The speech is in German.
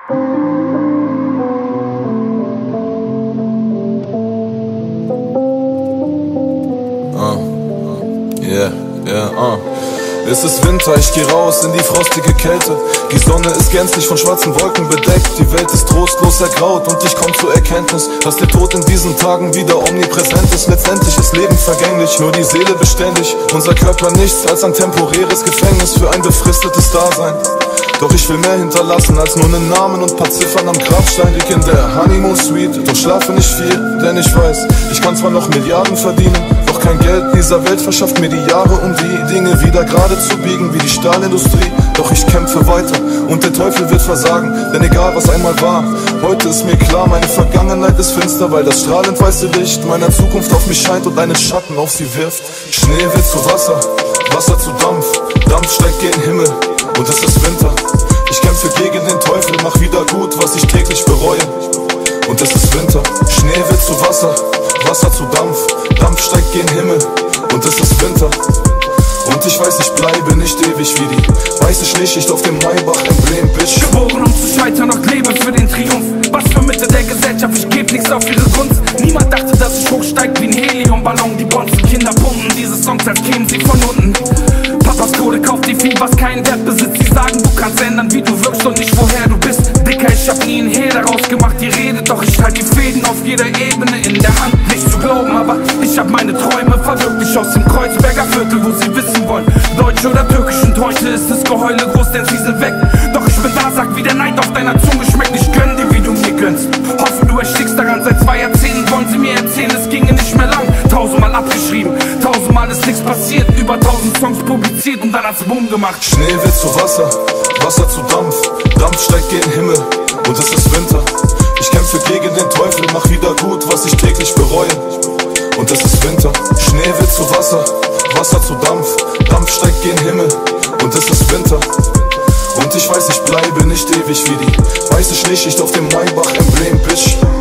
Es ist Winter, ich geh raus in die frostige Kälte. Die Sonne ist gänzlich von schwarzen Wolken bedeckt. Die Welt ist trostlos ergraut und ich komm zur Erkenntnis, dass der Tod in diesen Tagen wieder omnipräsent ist. Letztendlich ist Leben vergänglich, nur die Seele beständig. Unser Körper nichts als ein temporäres Gefängnis für ein befristetes Dasein. Doch ich will mehr hinterlassen als nur einen Namen und paar Ziffern am Grabstein. Lieg in der Honeymoon Suite, doch schlafe nicht viel, denn ich weiß, ich kann zwar noch Milliarden verdienen, doch kein Geld dieser Welt verschafft mir die Jahre, um die Dinge wieder gerade zu biegen wie die Stahlindustrie. Doch ich kämpfe weiter und der Teufel wird versagen, denn egal was einmal war, heute ist mir klar, meine Vergangenheit ist finster, weil das strahlend weiße Licht meiner Zukunft auf mich scheint und einen Schatten auf sie wirft. Schnee wird zu Wasser, Wasser zu Dampf, Dampf steigt gen Himmel und es ist Winter. Ich kämpfe gegen den Teufel, mach wieder gut, was ich täglich bereue. Und es ist Winter. Schnee wird zu Wasser, Wasser zu Dampf, Dampf steigt gen Himmel und es ist Winter. Und ich weiß, ich bleibe nicht ewig wie die weiße Schneeschicht auf dem Maybach-Emblem, Bitch. Geboren um zu scheitern, doch lebe für den Triumph. Was für Mitte der Gesellschaft, ich geb nichts auf ihre Gunst. Niemand dachte, dass ich hochsteig wie ein Heliumballon. Die Bonzen Kinder pumpen diese Songs, als kämen sie von unten. Papas Kohle kauft dir viel, was keinen Wert besitzt. Sie sagen, du kannst ändern, wie du wirkst und nicht woher du bist. Dicker, ich hab nie ein Hehl daraus gemacht, die Rede, doch ich halt die Fäden auf jeder Ebene in der Hand. Nicht zu glauben, aber ich hab meine Träume verwirklicht aus dem Kreuzberger Viertel, wo sie wissen wollen, Deutsch oder Türkisch, und heute ist das Geheule groß, denn sie sind weg. Doch ich bin da, sag, wie der Neid auf deiner Zunge schmeckt. Ich gönn dir, wie du mir gönnst. Hoffe, du erstickst daran, seit 2 Jahrzehnten wollen sie mir erzählen, es ginge nicht mehr lang. 1000-mal abgeschrieben, 1000-mal ist nichts passiert, über 1000 Songs publiziert und dann hat's Boom gemacht. Schnee wird zu Wasser, Wasser zu Dampf, Dampf steigt gen Himmel und es ist Winter. Ich kämpfe gegen den Teufel, mach wieder gut, was ich täglich bereue. Und es ist Winter. Schnee wird zu Wasser, Wasser zu Dampf, Dampf steigt gen Himmel und es ist Winter. Und ich weiß, ich bleibe nicht ewig wie die weiße Schneeschicht auf dem Maybach-Emblem, Bitch.